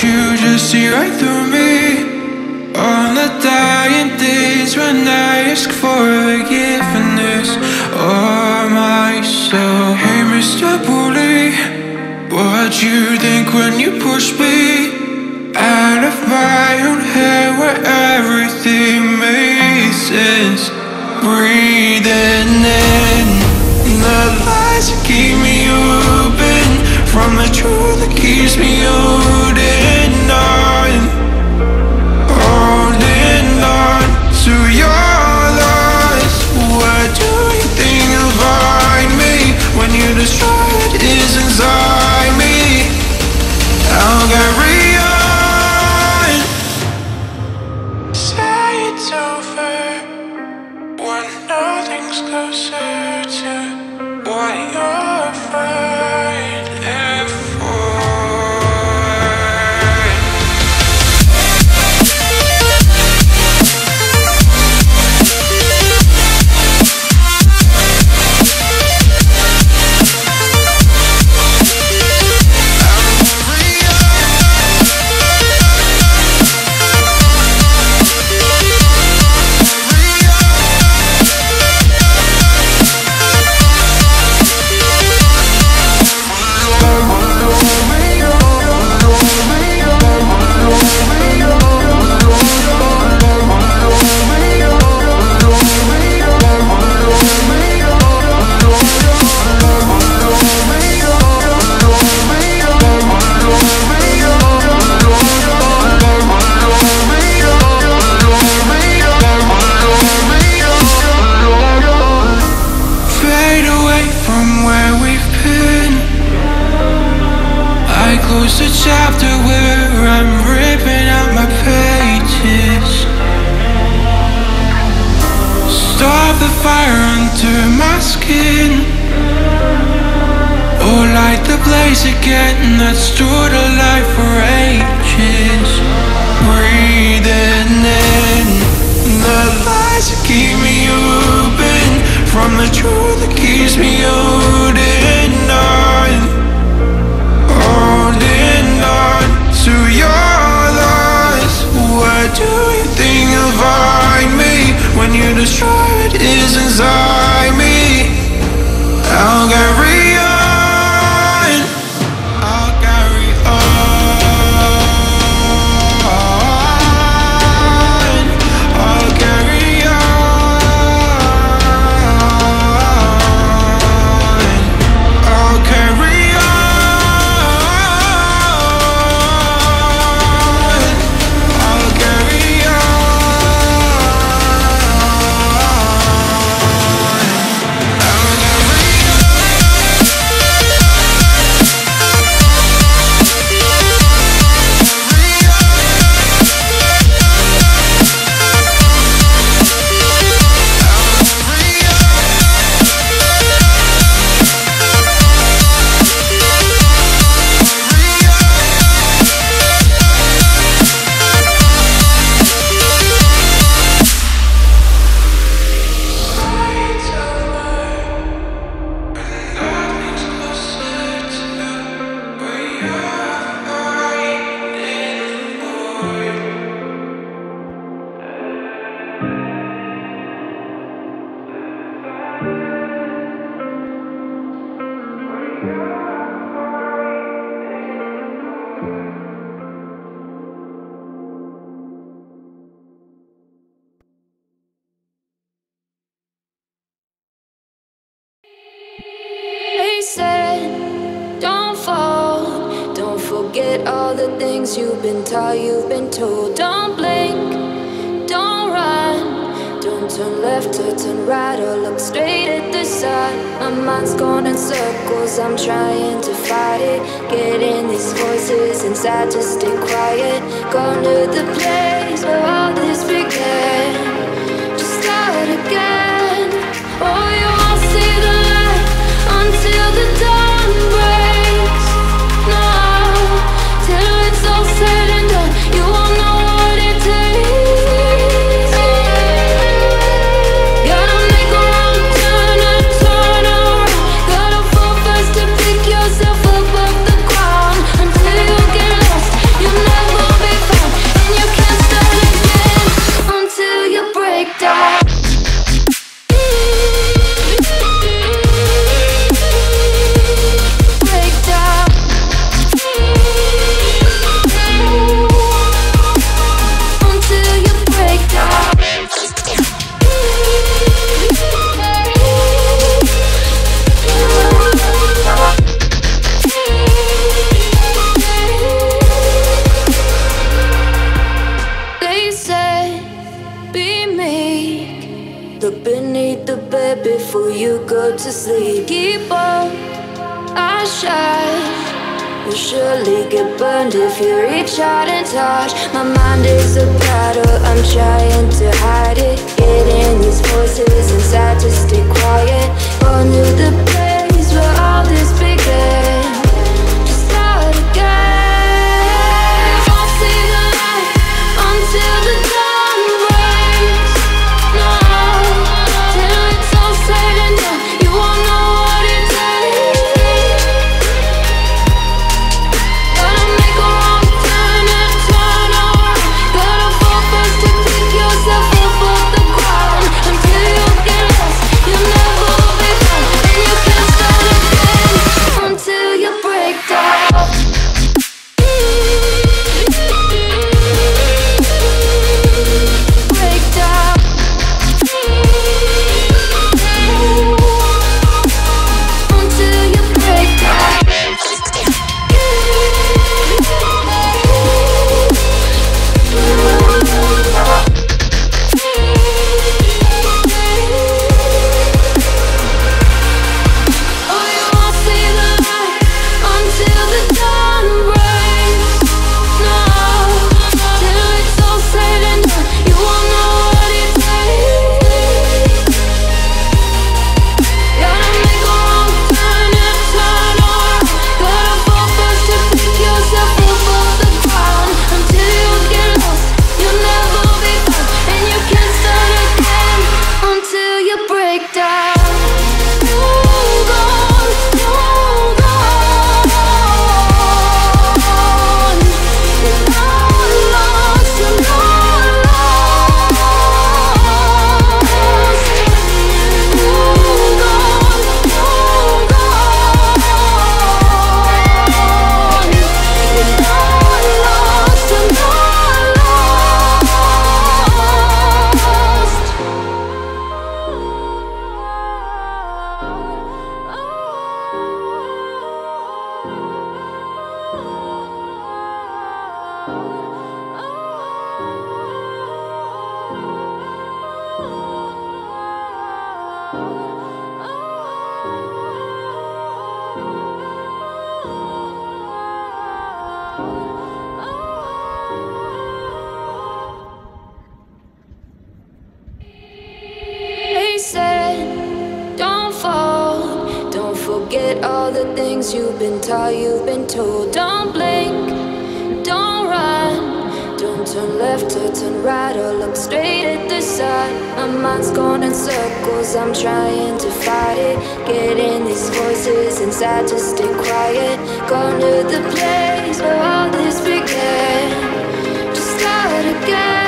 you just see right through me? On the dying days when I ask for forgiveness of myself. Hey Mr. Bully, what'd you think when you pushed me out of my own head where everything made sense? Breathing in the lies that keep me open, from the truth that keeps me holding on, holding on to your loss. What do you think you'll find me when you destroy what is inside me? I'll carry on. Say it's over when nothing's closer to what you're fighting for. Close the chapter where I'm ripping out my pages. Stop the fire under my skin, or light the blaze again that stored alive for ages. Breathing in the lies that keep me open, from the truth that keeps me holding on, holding on to your loss. Where do you think you'll find me when you destroy what is inside me? I'll carry on, I'll carry on, I'll carry on, I'll carry Don't fall, don't forget all the things you've been taught, you've been told. Don't blink, don't run, don't turn left or turn right or look straight at the sun. My mind's going in circles, I'm trying to fight it, getting these voices inside to stay quiet. Gone to the place where all this began, just start again. Oh, you won't see the light until the dawn breaks. No, till it's all said and done, you won't know what it takes. Gotta make a wrong turn and turn around. Gotta fall fast to pick yourself up off the ground. Until you get lost, you know. our shine will surely get burned if you reach out and touch. My mind is a battle, I'm trying to hide it. Getting these voices inside to stay quiet. Gone to the place where all this began. Just start again. Won't see the light until the dawn breaks. No, till it's all said and done, you won't know what it takes. Gotta make a wrong turn and turn around. Gotta fall first to pick yourself up off the ground. Until you get lost, you'll never be found. And you can't start again until you break down. Break down. Until you break down. Oh, you won't see the light until the dawn breaks. No, till it's all said and done, you won't know what it takes. Gotta make a wrong turn and turn around. Gotta fall first to pick yourself up off the ground. Until you get lost, you'll never be found. And you can't start again until you break down. Hold on, hold on. You're not lost, you're not lost. Hold on, hold on. You're not lost, you're not They said, don't fall, don't forget all the things you've been taught, you've been told. Don't blink, don't run, don't turn left or turn right or look straight at the sun. My mind's going in circles, I'm trying to fight it. Getting these voices inside to stay quiet. Gone to the place where all this began. Just start again.